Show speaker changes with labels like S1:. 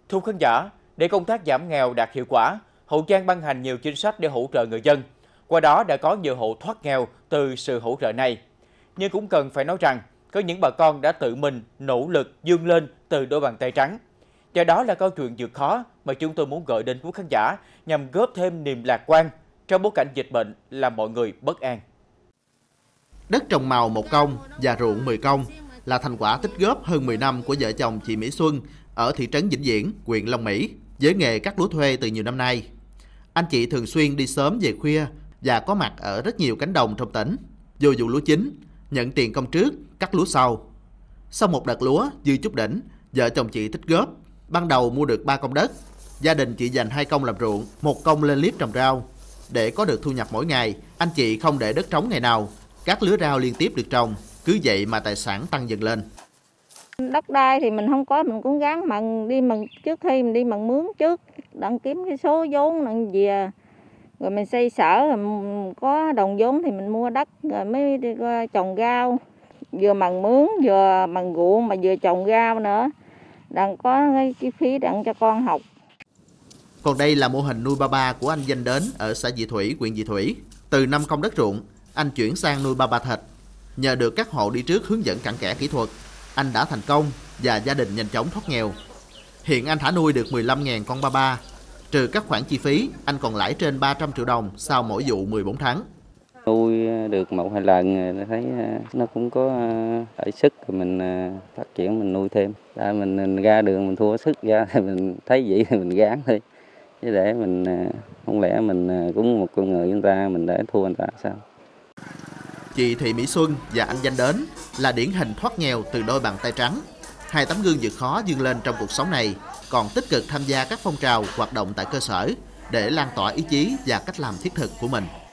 S1: Thưa khán giả, để công tác giảm nghèo đạt hiệu quả, Hậu Giang ban hành nhiều chính sách để hỗ trợ người dân. Qua đó đã có nhiều hộ thoát nghèo từ sự hỗ trợ này. Nhưng cũng cần phải nói rằng, có những bà con đã tự mình nỗ lực vươn lên từ đôi bàn tay trắng. Và đó là câu chuyện vượt khó mà chúng tôi muốn gửi đến quý khán giả nhằm góp thêm niềm lạc quan trong bối cảnh dịch bệnh làm mọi người bất an.
S2: Đất trồng màu 1 công và ruộng 10 công là thành quả tích góp hơn 10 năm của vợ chồng chị Mỹ Xuân ở thị trấn Vĩnh Viễn, huyện Long Mỹ, với nghề cắt lúa thuê từ nhiều năm nay. Anh chị thường xuyên đi sớm về khuya và có mặt ở rất nhiều cánh đồng trong tỉnh, vô vụ lúa chín, nhận tiền công trước, cắt lúa sau. Sau một đợt lúa dư chút đỉnh, vợ chồng chị tích góp, ban đầu mua được 3 công đất. Gia đình chị dành 2 công làm ruộng, 1 công lên liếp trồng rau. Để có được thu nhập mỗi ngày, anh chị không để đất trống ngày nào, các lứa rau liên tiếp được trồng, cứ vậy mà tài sản tăng dần lên.
S3: Đất đai thì mình không có, mình cũng gắng mần trước khi mình đi mần mướn trước, đặng kiếm cái số vốn đặng về, rồi mình xây sở, rồi có đồng vốn thì mình mua đất rồi mới đi trồng rau, vừa mần mướn vừa mần ruộng mà vừa trồng rau nữa, đặng có cái chi phí đặng cho con học.
S2: Còn đây là mô hình nuôi ba ba của anh Danh Đến ở xã Vị Thủy, huyện Vị Thủy. Từ 5 công đất ruộng, anh chuyển sang nuôi ba ba thịt. Nhờ được các hộ đi trước hướng dẫn cặn kẽ kỹ thuật, anh đã thành công và gia đình nhanh chóng thoát nghèo. Hiện anh thả nuôi được 15.000 con ba ba. Trừ các khoản chi phí, anh còn lãi trên 300 triệu đồng sau mỗi vụ 14 tháng.
S4: Nuôi được 1-2 lần thấy nó cũng có lợi sức, rồi mình phát triển mình nuôi thêm. Mình ra đường mình thua sức ra thì mình thấy vậy thì mình gán thôi. Chứ để mình không lẽ mình cũng một con người chúng ta mình để thua người ta sao?
S2: Chị Thị Mỹ Xuân và anh Danh Đến là điển hình thoát nghèo từ đôi bàn tay trắng. 2 tấm gương vượt khó vươn lên trong cuộc sống này, còn tích cực tham gia các phong trào hoạt động tại cơ sở để lan tỏa ý chí và cách làm thiết thực của mình.